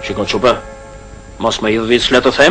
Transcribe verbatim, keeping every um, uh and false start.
J'écoute Chopin. Mos ma iad vid slet of